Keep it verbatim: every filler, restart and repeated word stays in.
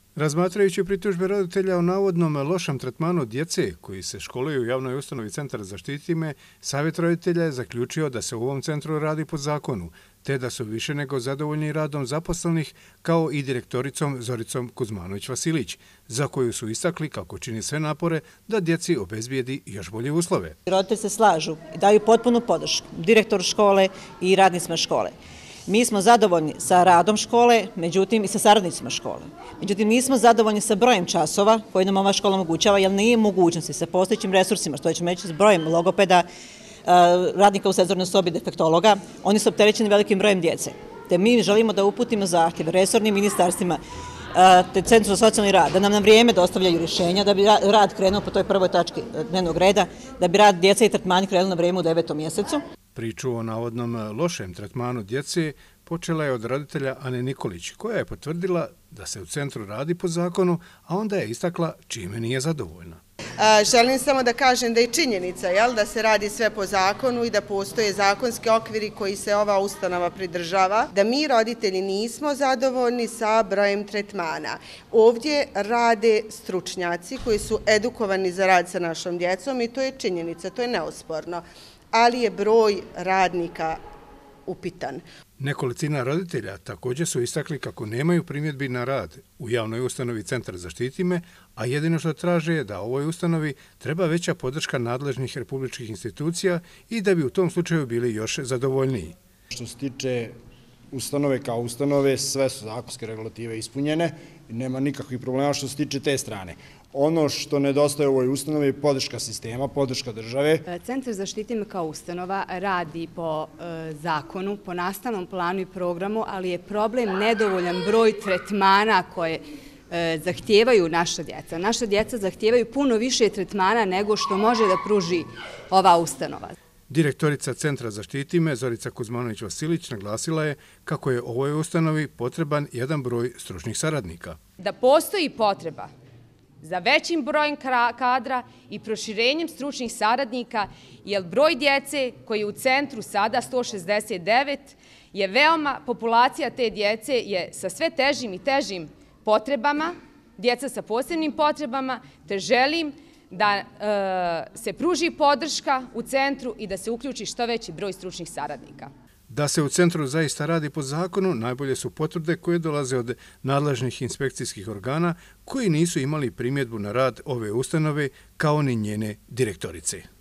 Razmatrajući pritužbe roditelja o navodnom lošem tretmanu djece koji se školuju u javnoj ustanovi Centar Zaštiti me, Savjet roditelja je zaključio da se u ovom centru radi po zakonu, te da su više nego zadovoljni radom zaposlenih, kao i direktoricom Zoricom Kuzmanović-Vasilić, za koju su istakli kako čini sve napore da djeci obezbijedi još bolje uslove. Roditelji se slažu i daju potpunu podršku direktoru škole i radnicima škole. Mi smo zadovoljni sa radom škole, međutim i sa saradnicima škole. Međutim, nismo zadovoljni sa brojem časova koje nam ova škola omogućava, jer nije mogućnosti sa postojećim resursima, što ćemo reći s brojem logopeda, radnika u senzornoj sobi, defektologa. Oni su opterećeni velikim brojem djece. Te mi želimo da uputimo zahtjev resornim ministarstvima te Centru za socijalni rad, da nam na vrijeme dostavljaju rješenja, da bi rad krenuo po toj prvoj tački dnevnog reda, da bi rad djece i tretmani krenuo na vrijeme u devetom mjesecu. Priču o navodnom lošem tretmanu djece počela je od roditelja Ane Nikolić, koja je potvrdila da se u centru radi po zakonu, a onda je istakla čime nije zadovoljna. Želim samo da kažem da je činjenica da se radi sve po zakonu i da postoje zakonski okviri koji se ova ustanova pridržava, da mi roditelji nismo zadovoljni sa brojem tretmana. Ovdje rade stručnjaci koji su edukovani za rad sa našom djecom i to je činjenica, to je neosporno, ali je broj radnika upitan. Nekolicina roditelja također su istakli kako nemaju primjedbi na rad u javnoj ustanovi Centar Zaštiti me, a jedino što traže je da ovoj ustanovi treba veća podrška nadležnih republičkih institucija i da bi u tom slučaju bili još zadovoljniji. Što se tiče ustanove kao ustanove, sve su zakonske regulative ispunjene i nema nikakvih problema što se tiče te strane. Ono što nedostaje u ovoj ustanovi je podrška sistema, podrška države. Centar Zaštiti me kao ustanova radi po zakonu, po nastavnom planu i programu, ali je problem nedovoljan broj tretmana koje zahtijevaju naša djeca. Naša djeca zahtijevaju puno više tretmana nego što može da pruži ova ustanova. Direktorica Centra Zaštiti me, Zorica Kuzmanović-Vasilić, naglasila je kako je ovoj ustanovi potreban jedan broj stručnih saradnika. Da postoji potreba za većim brojem kadra i proširenjem stručnih saradnika, jer broj djece koji je u centru sada sto šezdeset devet je veoma, populacija te djece je sa sve težim i težim potrebama, djeca sa posebnim potrebama, te želim da se pruži podrška u centru i da se uključi što veći broj stručnih saradnika. Da se u centru zaista radi po zakonu, najbolje su potvrde koje dolaze od nadležnih inspekcijskih organa koji nisu imali primjedbu na rad ove ustanove kao ni njene direktorice.